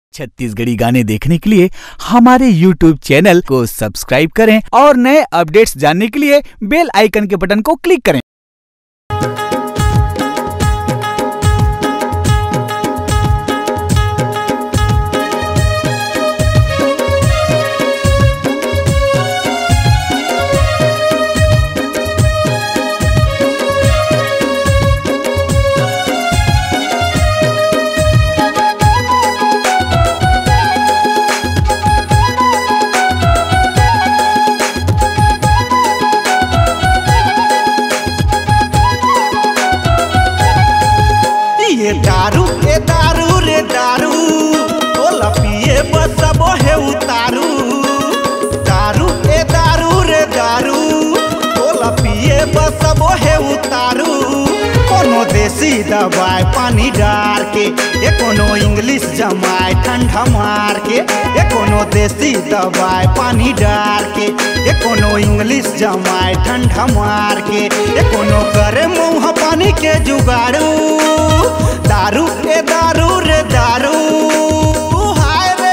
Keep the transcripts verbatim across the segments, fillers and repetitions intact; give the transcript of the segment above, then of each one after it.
छत्तीसगढ़ी गाने देखने के लिए हमारे यूट्यूब चैनल को सब्सक्राइब करें और नए अपडेट्स जानने के लिए बेल आइकन के बटन को क्लिक करें। ये दारू ए दारू रे दारू ओला पिए बस सब है उतारू। दारू ए दारू रे दारू ओला पिए बस सब है उतारू। कोनो देसी दवाई पानी डाल के ये कोनो इंग्लिश जमाए ठंडा मार के। ये कोनो देसी दवाई पानी डाल के ये कोनो इंग्लिश जमाए ठंडा मार के। ये कोनो करे मुँह पानी के जुगाड़ू। दारू ए दारू रे दारू हाय रे।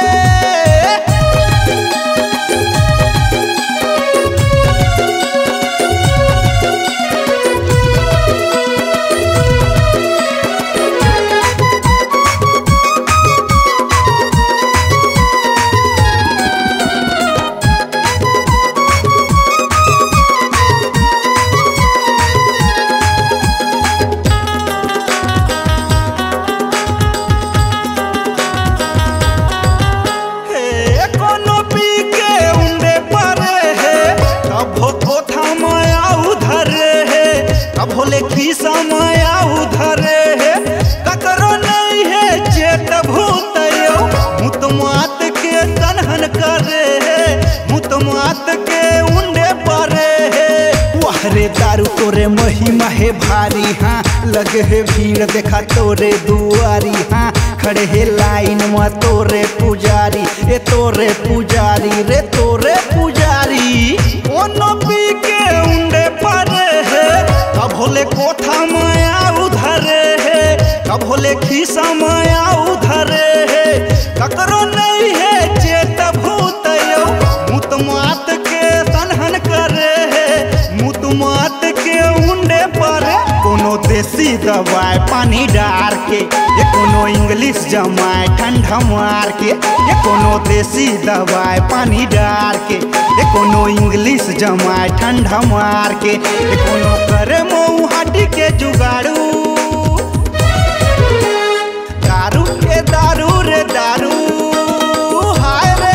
अब भोले की समय उधर है ककरो नहीं है चेत भूत मुत मात के तनहन करे है मुत मात के उंडे परे है। वाहरे दारू तोरे महिमा है भारी हाँ लगे है भीड़ देखा तोरे दुआरी हाँ खड़े है लाइन में तोरे पुजारी ए तोरे पुजारी रे तोरे पुजारी। ओनो पी के उंडे परे है कब भोले कोठा माया उधरे है कब भोले खीसा माया उधरे है ककरो नहीं है चेत भूत मुत मात के तनहन करे है मुत मात के उंडे पर। कोनो देसी दवाई पानी डाल के ये कोनो इंग्लिश जमाए ठंडा मार के। ये कोनो देसी दवाई पानी डाल के ये कोनो इंग्लिश जमाए ठंडा मार के। ये कोनो करे मुँह हाटी के जुगाड़ू। दारू ए दारू रे दारू हाय रे।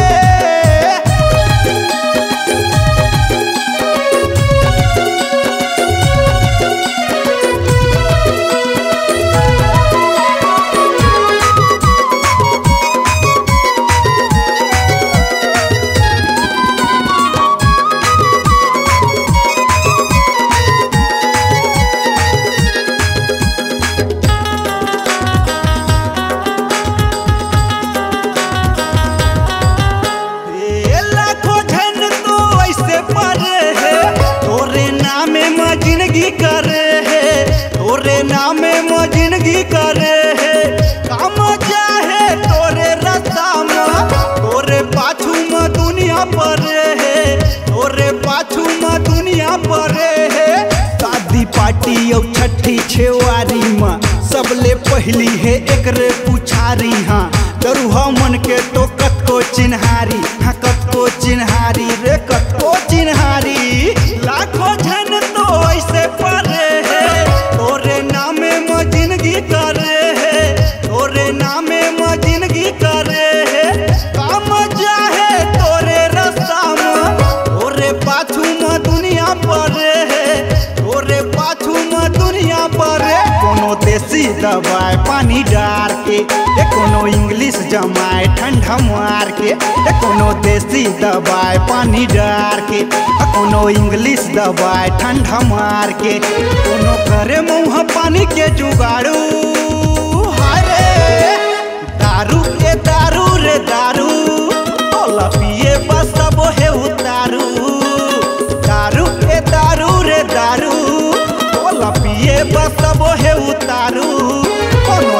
जिंदगी करे है तोरे नामे में जिंदगी करे है काम चाहे तोरे रास्ता में तोरे पाछू में दुनिया परे है तोरे पाछू में दुनिया परे है। शादी पार्टी और छठी छेवारी में सबले पहली है एकरे पुछारी हाँ दरुहा मन के तो कतको चिन्हारी हाँ कतको चिन्हारी रे कतको चिन्हारी। लाखों जन तो ऐसे परे है तोरे नामे में जिंदगी करे है तोरे नामे में जिंदगी करे है काम चाहे तोरे रास्ता में तोरे पाछू में दुनिया परे है तोरे पाछू में दुनिया परे। कोनो देसी दवाई पानी डाल के ये कोनो इंग्लिश जमाए ठंडा मार के। ये कोनो देसी दवाई पानी डाल के कोनो इंग्लिश दवाई ठंडा मार के। कोनो करे मुँह पानी के जुगाड़ू हाय रे। दारू ए दारू रे दारू ओला पिए बस सब है उतारू। दारू ए दारू रे दारू ओला पिए बस सब है उतारू। कोनो देसी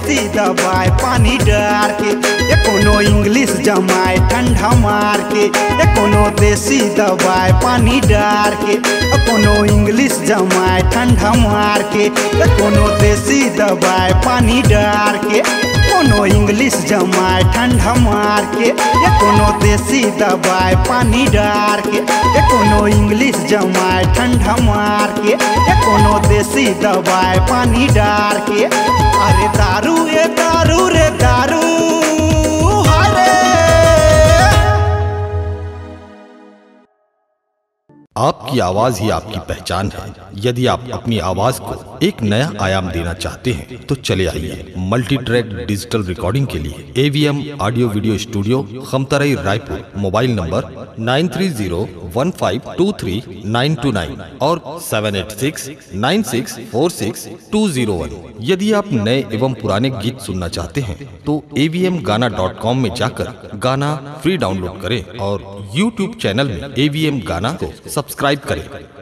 देसी दवाई पानी डार के, ये कोनो इंग्लिश जमाए ठंडा मार के, ये कोनो देसी दवाई पानी डार के, कोनो इंग्लिश जमाए ठंडा मार के, ये कोनो देसी दवाई पानी डार के, कोनो इंग्लिश जमाए ठंडा मार के, ये कोनो देसी दवाई पानी डार के, ये कोनो इंग्लिश जमाए ठंडा मार के, ये कोनो देसी दवाई पानी डार के। अरे दारू ए दारू रे दारू, आपकी आवाज ही आपकी पहचान है। यदि आप अपनी आवाज को एक नया आयाम देना चाहते हैं तो चले आइए मल्टी ट्रैक डिजिटल रिकॉर्डिंग के लिए AVM audio video studio, Khamtarai, Raipur. Mobile number nine three zero one five two three nine two nine और seven eight six nine six four six two zero one. यदि आप नए एवं पुराने गीत सुनना चाहते हैं तो एवीएम गाना डॉट कॉम में जाकर गाना फ्री डाउनलोड करें और यूट्यूब चैनल में एवीएम गाना को सब्सक्राइब करें।